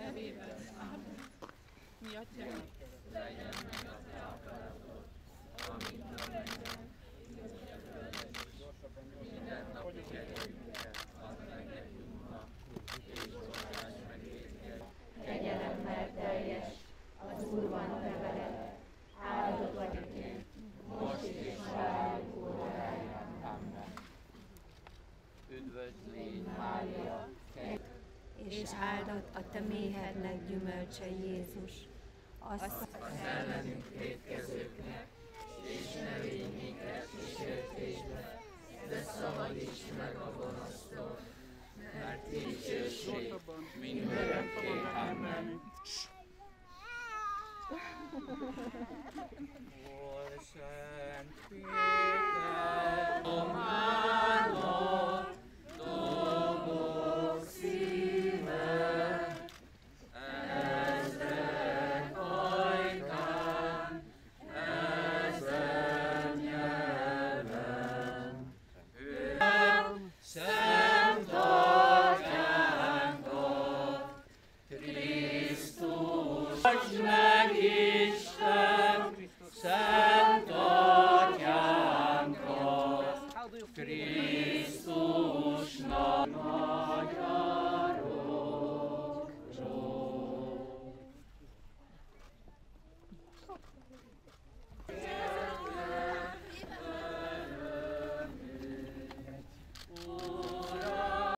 nevében. Amen. Mi atyánk, legyen meg a te akaratod, amint a mennyben, így a földön is. Minden napi kenyerünket add meg nekünk ma, és bocsáss meg vétkeinket. Kegyelemmel teljes, az Úr van te veled, áldott vagy te, most és halálunk óráján. Amen. Üdvös légy, Mária, és áldott a te méhednek gyümölcse Jézus. Az ellenünk vétkezőknek, és ne védj minket kísértésbe, de szabadíts meg a gonosztól, mert dicsőség mindörökké. Amen. Ó, Szent Péter, Románok, dobog szíve, ezrek ajkán, ezer nyelven. Szent Atyánkot, Krisztus, adj meg!